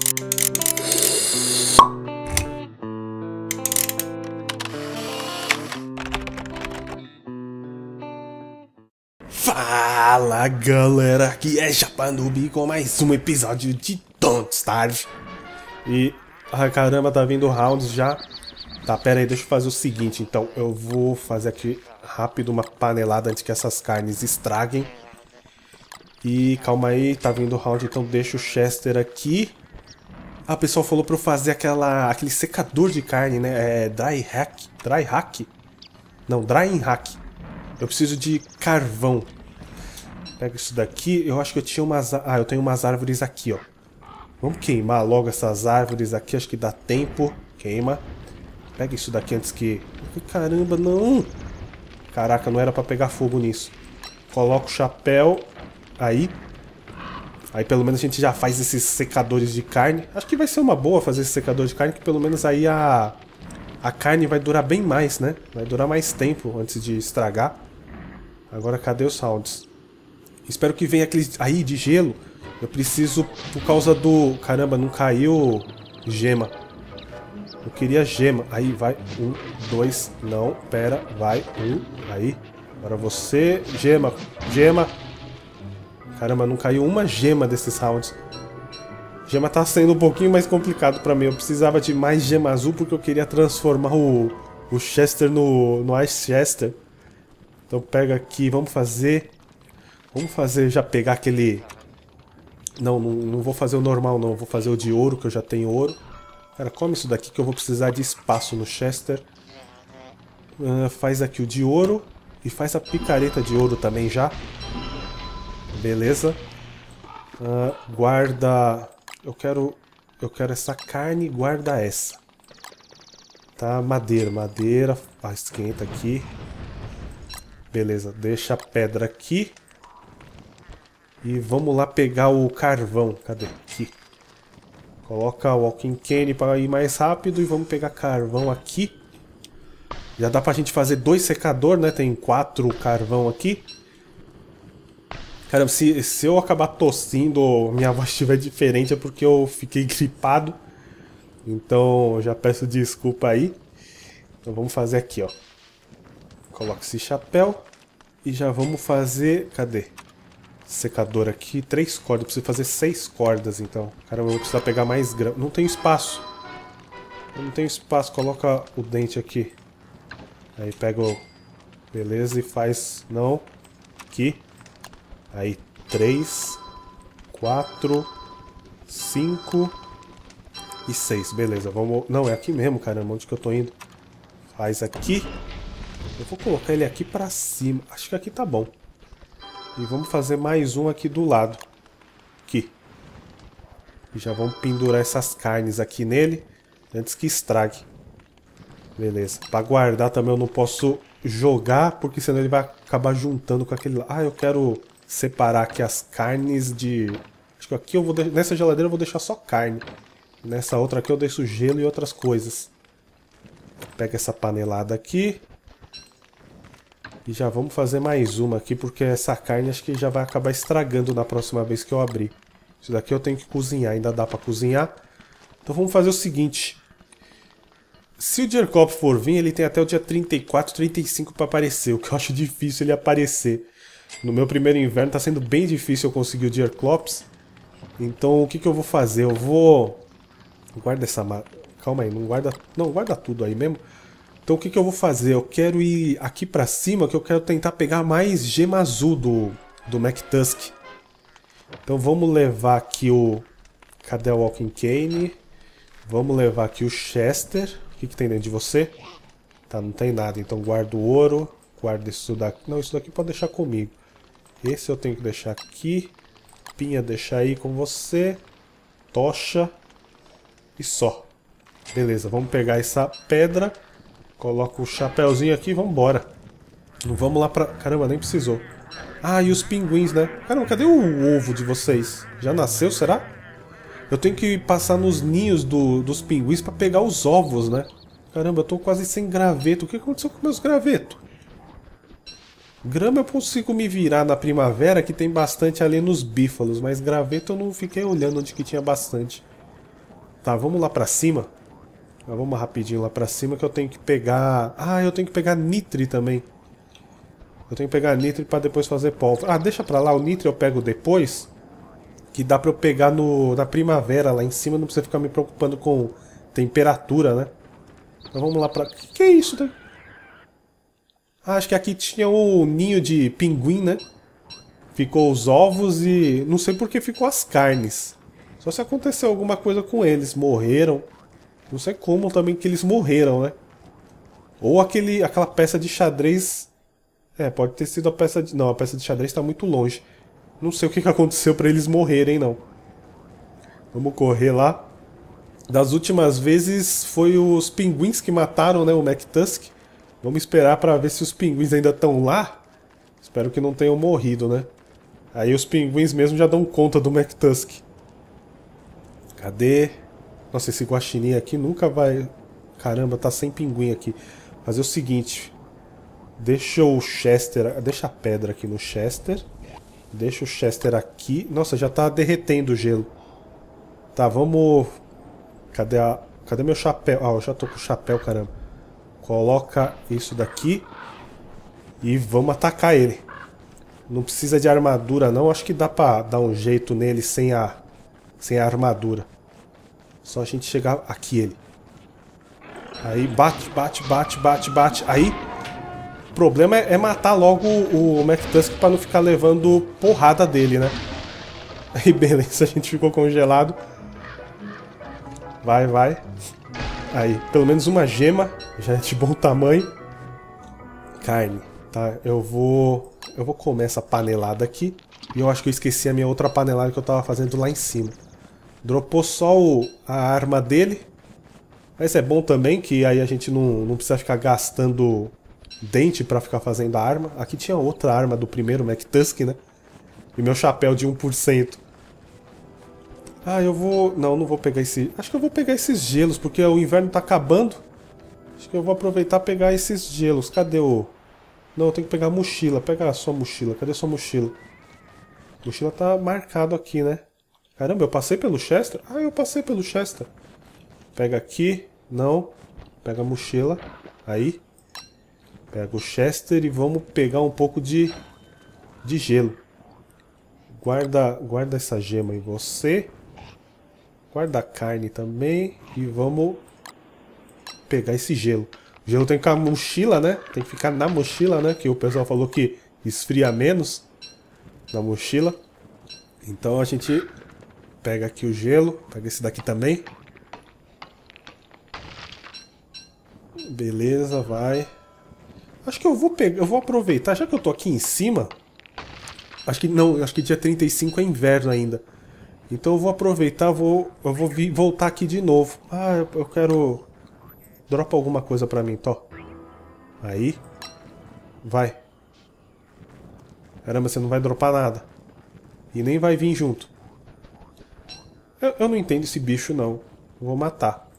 Fala galera, aqui é Japanube com mais um episódio de Don't Starve. E, caramba, tá vindo rounds já. Tá, pera aí, deixa eu fazer o seguinte, então. Eu vou fazer aqui rápido uma panelada antes que essas carnes estraguem. E calma aí, tá vindo round, então deixa o Chester aqui. Ah, o pessoal falou pra eu fazer aquele secador de carne, né? É dry hack? Não, drying hack. Eu preciso de carvão. Pega isso daqui. Eu acho que eu tinha umas... Ah, eu tenho umas árvores aqui, ó. Vamos queimar logo essas árvores aqui. Acho que dá tempo. Queima. Pega isso daqui antes que... Caramba, não! Caraca, não era pra pegar fogo nisso. Coloca o chapéu. Aí. Aí pelo menos a gente já faz esses secadores de carne. Acho que vai ser uma boa fazer esse secador de carne, que pelo menos aí a carne vai durar bem mais, né? Vai durar mais tempo antes de estragar. Agora cadê os rounds? Espero que venha aquele aí de gelo. Eu preciso por causa do... Caramba, não caiu gema. Eu queria gema. Aí vai. 1, 2. Não, pera. Vai. 1. Aí. Agora você. Gema. Gema. Caramba, não caiu uma gema desses rounds. Gema tá sendo um pouquinho mais complicado pra mim. Eu precisava de mais gema azul porque eu queria transformar o Chester no Ice Chester. Então pega aqui. Vamos fazer já pegar aquele... Não vou fazer o normal não. Vou fazer o de ouro, que eu já tenho ouro. Cara, come isso daqui que eu vou precisar de espaço no Chester. Faz aqui o de ouro. E faz a picareta de ouro também já. Beleza. Guarda... Eu quero essa carne, guarda essa. Tá, madeira. Esquenta aqui. Beleza, deixa a pedra aqui. E vamos lá pegar o carvão. Cadê? Aqui. Coloca o walking cane para ir mais rápido. E vamos pegar carvão aqui. Já dá pra gente fazer 2 secadores, né? Tem 4 carvão aqui. Caramba, se eu acabar tossindo ou minha voz estiver diferente é porque eu fiquei gripado. Então já peço desculpa aí. Então vamos fazer aqui, ó. Coloca esse chapéu. E já vamos fazer... Cadê? Secador aqui. 3 cordas. Eu preciso fazer 6 cordas, então. Caramba, eu vou precisar pegar mais grama. Não tenho espaço. Eu não tenho espaço. Coloca o dente aqui. Aí pega o... Beleza, e faz... Não. Aqui. Aí, 3, 4, 5 e 6. Beleza, vamos... Não, é aqui mesmo, caramba. Onde que eu tô indo? Faz aqui. Eu vou colocar ele aqui pra cima. Acho que aqui tá bom. E vamos fazer mais um aqui do lado. Aqui. E já vamos pendurar essas carnes aqui nele. Antes que estrague. Beleza. Pra guardar também eu não posso jogar, porque senão ele vai acabar juntando com aquele... Ah, eu quero... separar aqui as carnes de... Acho que aqui eu vou... Nessa geladeira eu vou deixar só carne. Nessa outra aqui eu deixo gelo e outras coisas. Pega essa panelada aqui. E já vamos fazer mais uma aqui, porque essa carne acho que já vai acabar estragando na próxima vez que eu abrir. Isso daqui eu tenho que cozinhar, ainda dá pra cozinhar. Então vamos fazer o seguinte. Se o Dierclops for vir, ele tem até o dia 34, 35 pra aparecer. O que eu acho difícil ele aparecer. No meu primeiro inverno tá sendo bem difícil eu conseguir o Dierclops. Então o que eu vou fazer? Eu vou... Guarda essa... Calma aí, não guarda... Não, guarda tudo aí mesmo. Então o que eu vou fazer? Eu quero ir aqui pra cima, que eu quero tentar pegar mais gema azul do McTusk. Então vamos levar aqui o... Cadê o walking cane? Vamos levar aqui o Chester. O que tem dentro de você? Tá, não tem nada. Então guarda o ouro. Guarda isso daqui. Não, isso daqui pode deixar comigo. Esse eu tenho que deixar aqui. Pinha, deixar aí com você. Tocha. E só. Beleza, vamos pegar essa pedra. Coloca o chapéuzinho aqui e vamos embora. Não vamos lá pra... Caramba, nem precisou. Ah, e os pinguins, né? Caramba, cadê o ovo de vocês? Já nasceu, será? Eu tenho que passar nos ninhos dos pinguins pra pegar os ovos, né? Caramba, eu tô quase sem graveto. O que aconteceu com meus gravetos? Grama eu consigo me virar na primavera, que tem bastante ali nos bífalos, mas graveto eu não fiquei olhando onde que tinha bastante. Tá, vamos lá pra cima. Vamos rapidinho lá pra cima que eu tenho que pegar... Ah, eu tenho que pegar nitre também. Eu tenho que pegar nitre pra depois fazer pólvora. Ah, deixa pra lá, o nitre eu pego depois. Que dá pra eu pegar na primavera lá em cima, não precisa ficar me preocupando com temperatura, né? Então vamos lá pra... Que é isso, né? Ah, acho que aqui tinha um ninho de pinguim, né? Ficou os ovos e... Não sei por que ficou as carnes. Só se aconteceu alguma coisa com eles, morreram. Não sei como também que eles morreram, né? Ou aquela peça de xadrez... É, pode ter sido a peça de... Não, a peça de xadrez tá muito longe. Não sei o que aconteceu pra eles morrerem, não. Vamos correr lá. Das últimas vezes foi os pinguins que mataram, né, o McTusk. Vamos esperar pra ver se os pinguins ainda estão lá. Espero que não tenham morrido, né? Aí os pinguins mesmo já dão conta do McTusk. Cadê? Nossa, esse guaxinim aqui nunca vai... Caramba, tá sem pinguim aqui. Fazer o seguinte... Deixa o Chester... Deixa a pedra aqui no Chester. Deixa o Chester aqui. Nossa, já tá derretendo o gelo. Tá, vamos... Cadê meu chapéu? Ah, eu já tô com o chapéu, caramba. Coloca isso daqui. E vamos atacar ele. Não precisa de armadura, não. Acho que dá pra dar um jeito nele sem a armadura. Só a gente chegar aqui, ele. Aí, bate, bate, bate, bate, bate. Aí... O problema é matar logo o McTusk pra não ficar levando porrada dele, né? Aí beleza, a gente ficou congelado. Vai, vai. Aí, pelo menos uma gema. Já é de bom tamanho. Carne, tá? Eu vou comer essa panelada aqui. E eu acho que eu esqueci a minha outra panelada que eu tava fazendo lá em cima. Dropou só a arma dele. Mas é bom também, que aí a gente não precisa ficar gastando... dente pra ficar fazendo a arma. Aqui tinha outra arma do primeiro McTusk, né? E meu chapéu de 1%. Ah, eu vou... Não vou pegar esse... Acho que eu vou pegar esses gelos, porque o inverno tá acabando. Acho que eu vou aproveitar e pegar esses gelos. Cadê o... Não, eu tenho que pegar a mochila. Pega a sua mochila. Cadê a sua mochila? A mochila tá marcado aqui, né? Caramba, eu passei pelo Chester? Ah, eu passei pelo Chester. Pega aqui. Não. Pega a mochila. Aí. Pega o Chester e vamos pegar um pouco de gelo. Guarda essa gema em você. Guarda a carne também. E vamos pegar esse gelo. O gelo tem que ficar na mochila, né? Tem que ficar na mochila, né? Que o pessoal falou que esfria menos na mochila. Então a gente pega aqui o gelo. Pega esse daqui também. Beleza, vai. Acho que eu vou aproveitar, já que eu tô aqui em cima. Acho que dia 35 é inverno ainda. Então eu vou aproveitar, eu vou voltar aqui de novo. Ah, eu quero... Dropa alguma coisa pra mim, Tó. Aí. Vai. Caramba, você não vai dropar nada. E nem vai vir junto. Eu não entendo esse bicho, não. Eu vou matar.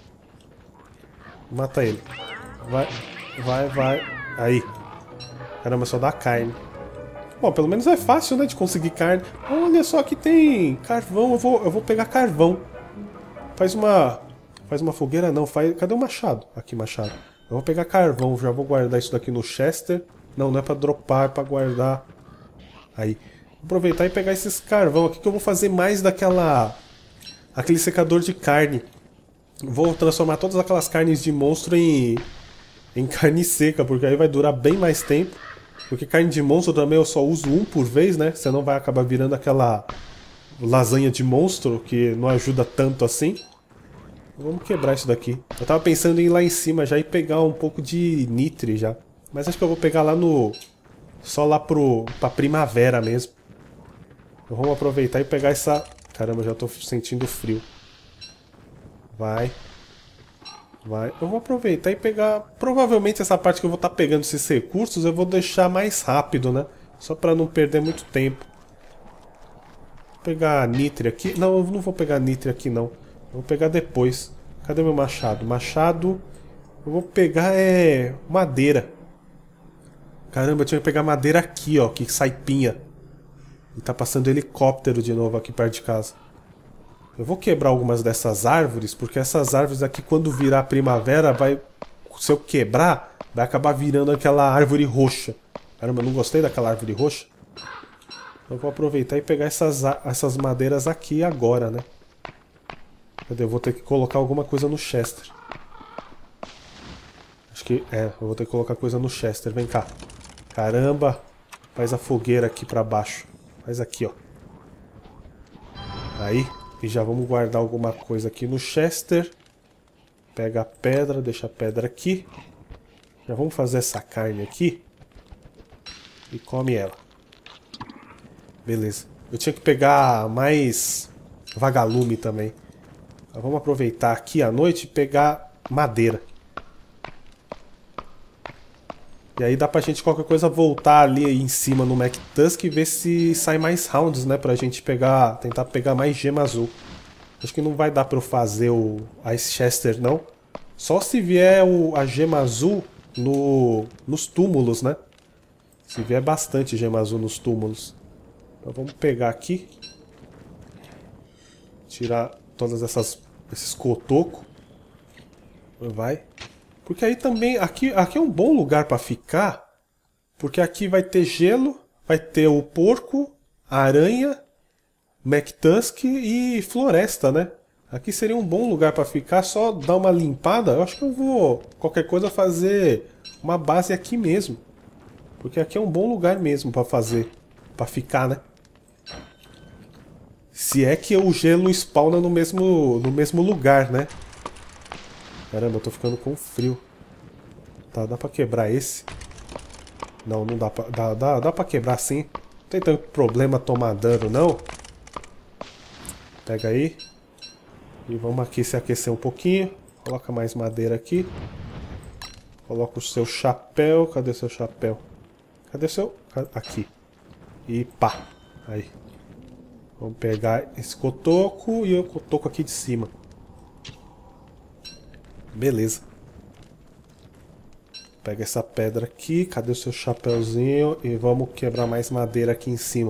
Mata ele. Vai, vai, vai. Aí. Caramba, só dá carne. Bom, pelo menos é fácil, né, de conseguir carne. Olha só, aqui tem carvão. Eu vou pegar carvão. Faz uma fogueira, não. Cadê o machado? Aqui, machado. Eu vou pegar carvão. Já vou guardar isso daqui no Chester. Não, não é pra dropar, é pra guardar. Aí. Vou aproveitar e pegar esses carvão aqui que eu vou fazer mais aquele secador de carne. Vou transformar todas aquelas carnes de monstro em carne seca, porque aí vai durar bem mais tempo. Porque carne de monstro também eu só uso um por vez, né? Senão vai acabar virando aquela lasanha de monstro, que não ajuda tanto assim. Vamos quebrar isso daqui. Eu tava pensando em ir lá em cima já e pegar um pouco de nitre já. Mas acho que eu vou pegar lá no... Só lá pra primavera mesmo. Então vamos aproveitar e pegar essa... Caramba, já tô sentindo frio. Vai. Vai. Eu vou aproveitar e pegar... Provavelmente essa parte que eu vou estar pegando esses recursos eu vou deixar mais rápido, né? Só pra não perder muito tempo. Vou pegar nitre aqui. Não, eu não vou pegar nitre aqui, não. Eu vou pegar depois. Cadê meu machado? Machado... Eu vou pegar, madeira. Caramba, eu tinha que pegar madeira aqui, ó. Que sai pinha. E tá passando helicóptero de novo aqui perto de casa. Eu vou quebrar algumas dessas árvores, porque essas árvores aqui, quando virar primavera, vai... Se eu quebrar, vai acabar virando aquela árvore roxa. Caramba, eu não gostei daquela árvore roxa. Eu vou aproveitar e pegar essas madeiras aqui agora, né? Cadê? Eu vou ter que colocar alguma coisa no Chester. Acho que... eu vou ter que colocar coisa no Chester. Vem cá. Caramba. Faz a fogueira aqui pra baixo. Faz aqui, ó. Aí. E já vamos guardar alguma coisa aqui no Chester. Pega a pedra, deixa a pedra aqui. Já vamos fazer essa carne aqui. E come ela. Beleza. Eu tinha que pegar mais vagalume também. Então, vamos aproveitar aqui à noite e pegar madeira. E aí dá pra gente qualquer coisa voltar ali em cima no McTusk e ver se sai mais rounds, né? Pra gente pegar, tentar pegar mais gema azul. Acho que não vai dar pra eu fazer o Ice Chester, não. Só se vier a gema azul nos túmulos, né? Se vier bastante gema azul nos túmulos. Então vamos pegar aqui. Tirar todas esses cotocos. Vai. Porque aí também, aqui é um bom lugar pra ficar. Porque aqui vai ter gelo, vai ter o porco, a aranha, McTusk e floresta, né? Aqui seria um bom lugar pra ficar, só dar uma limpada. Eu acho que eu vou, qualquer coisa, fazer uma base aqui mesmo. Porque aqui é um bom lugar mesmo pra fazer, pra ficar, né? Se é que o gelo spawna no mesmo lugar, né? Caramba, eu tô ficando com frio. Tá, dá pra quebrar esse? Não, não dá pra... Dá pra quebrar sim. Não tem tanto problema tomar dano, não. Pega aí. E vamos aqui se aquecer um pouquinho. Coloca mais madeira aqui. Coloca o seu chapéu. Cadê seu chapéu? Cadê o seu... Aqui. E pá. Aí. Vamos pegar esse cotoco e o cotoco aqui de cima. Beleza. Pega essa pedra aqui. Cadê o seu chapéuzinho? E vamos quebrar mais madeira aqui em cima.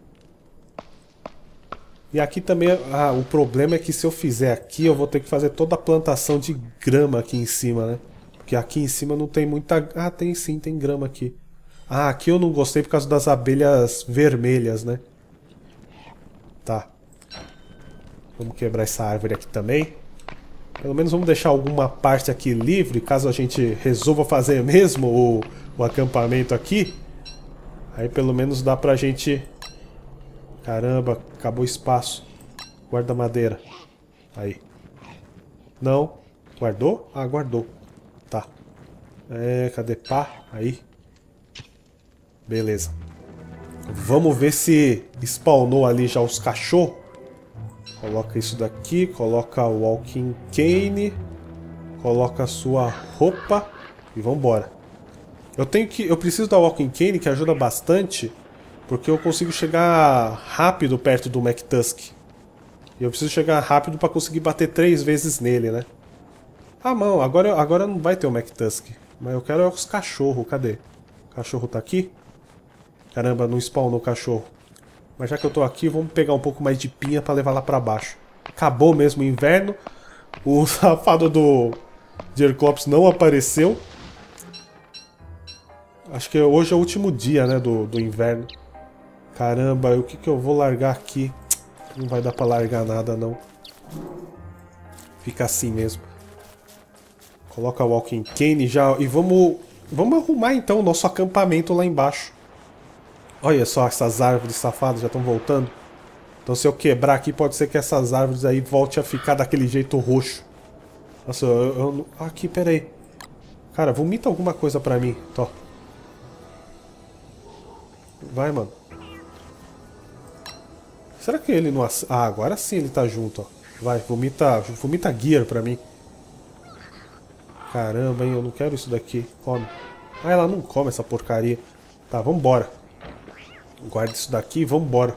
E aqui também, o problema é que se eu fizer aqui, eu vou ter que fazer toda a plantação de grama aqui em cima, né? Porque aqui em cima não tem muita... Ah, tem sim, tem grama aqui. Ah, aqui eu não gostei por causa das abelhas vermelhas, né? Tá. Vamos quebrar essa árvore aqui também. Pelo menos vamos deixar alguma parte aqui livre, caso a gente resolva fazer mesmo o acampamento aqui. Aí pelo menos dá pra gente... Caramba, acabou o espaço. Guarda madeira. Aí. Não. Guardou? Ah, guardou. Tá. Cadê pá? Aí. Beleza. Vamos ver se spawnou ali já os cachorros. Coloca isso daqui, coloca o walking cane, coloca a sua roupa e vambora. Eu preciso da walking cane, que ajuda bastante, porque eu consigo chegar rápido perto do McTusk. E eu preciso chegar rápido para conseguir bater 3 vezes nele, né? Ah, não, agora não vai ter o McTusk. Mas eu quero os cachorros, cadê? O cachorro tá aqui? Caramba, não spawnou o cachorro. Mas já que eu tô aqui, vamos pegar um pouco mais de pinha pra levar lá pra baixo. Acabou mesmo o inverno. O safado do Dierclops não apareceu. Acho que hoje é o último dia, né, do inverno. Caramba, o que eu vou largar aqui? Não vai dar pra largar nada, não. Fica assim mesmo. Coloca o walking cane já. E vamos arrumar então o nosso acampamento lá embaixo. Olha só, essas árvores safadas já estão voltando. Então se eu quebrar aqui, pode ser que essas árvores aí voltem a ficar daquele jeito roxo. Nossa, aqui, pera aí. Cara, vomita alguma coisa pra mim. Tó. Vai, mano. Será que ele não... Ah, agora sim ele tá junto, ó. Vai, vomita gear pra mim. Caramba, hein, eu não quero isso daqui. Come. Ah, ela não come essa porcaria. Tá, vambora. Guarda isso daqui e vambora.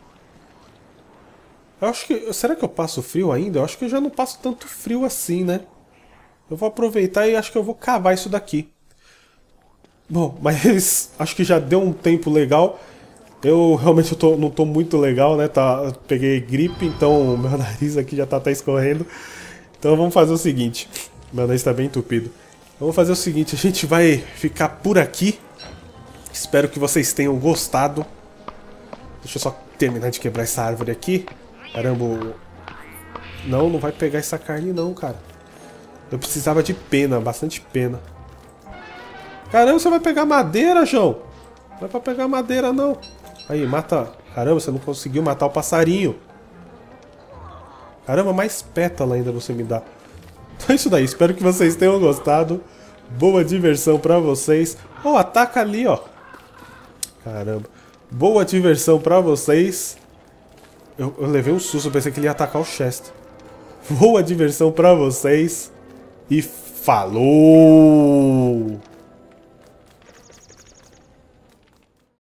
Eu acho que... Será que eu passo frio ainda? Eu acho que eu já não passo tanto frio assim, né? Eu vou aproveitar e acho que eu vou cavar isso daqui. Bom, mas acho que já deu um tempo legal. Eu realmente não tô muito legal, né? Peguei gripe, então meu nariz aqui já tá até escorrendo. Então vamos fazer o seguinte. Meu nariz tá bem entupido. Vamos fazer o seguinte, a gente vai ficar por aqui. Espero que vocês tenham gostado. Deixa eu só terminar de quebrar essa árvore aqui. Caramba. Não vai pegar essa carne não, cara. Eu precisava de pena, bastante pena. Caramba, você vai pegar madeira, João? Não é pra pegar madeira, não. Aí, mata... Caramba, você não conseguiu matar o passarinho. Caramba, mais pétala ainda você me dá. Então é isso daí, espero que vocês tenham gostado. Boa diversão pra vocês. Oh, ataca ali, ó. Caramba. Boa diversão pra vocês. Eu levei um susto, eu pensei que ele ia atacar o Chester. Boa diversão pra vocês. E falou!